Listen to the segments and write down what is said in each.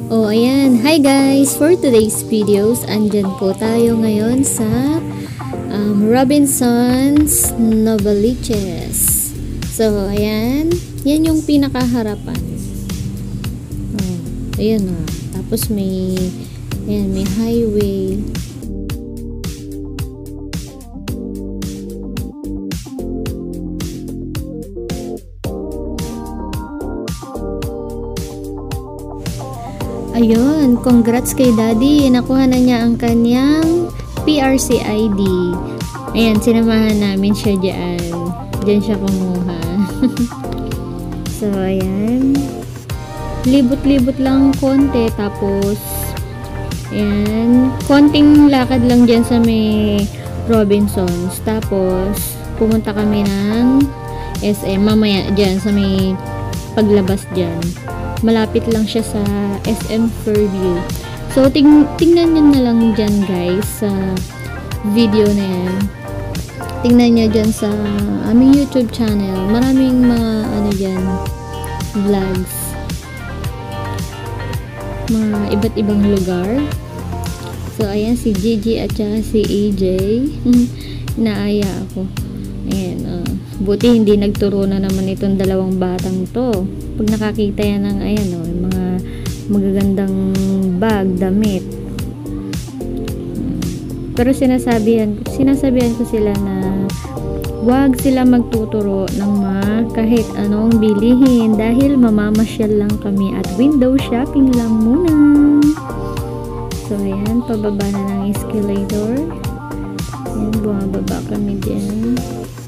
Oh, ayan. Hi guys! For today's videos, andyan po tayo ngayon sa Robinson's Novaliches. So, ayan. Yan yung pinakaharapan. Oh, ayan o. Tapos may highway. Ayun, congrats kay Daddy. Nakuha na niya ang kanyang PRC ID. Ayan, sinamahan namin siya dyan. Diyan siya kumuha. So, ayan. Libot-libot lang konti. Tapos, ayan. Konting lakad lang dyan sa may Robinsons. Tapos, pumunta kami ng SM. Mamaya dyan sa may paglabas dyan. Malapit lang siya sa SM Fairview. So, tingnan nyo na lang dyan guys sa video na yan. Tingnan nyo dyan sa aming YouTube channel. Maraming mga dyan vlogs. Mga iba't ibang lugar. So, ayan si Gigi at saka si AJ. Naaya ako. Ayan, buti hindi nagturo na naman itong dalawang batang to. Pag nakakita yan ng ayan mga magagandang bag, damit. Pero sinasabihan ko sila na wag sila magtuturo ng kahit anong bilihin dahil mamamasyal lang kami at window shopping lang muna. So ayan, pababa na ng escalator. Ayan, bumababa kami dyan.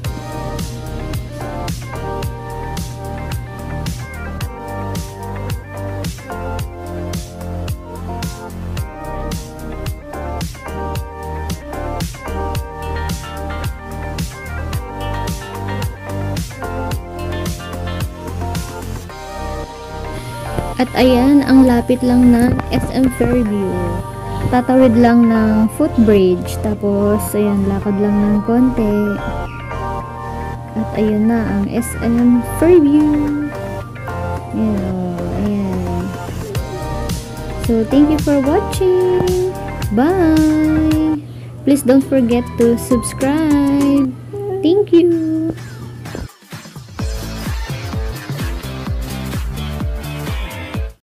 At ayan, ang lapit lang ng SM Fairview. Tatawid lang ng footbridge. Tapos, ayan, lakad lang ng konti. At ayun na ang SM Fairview. Ayan. So, thank you for watching. Bye! Please don't forget to subscribe. Thank you!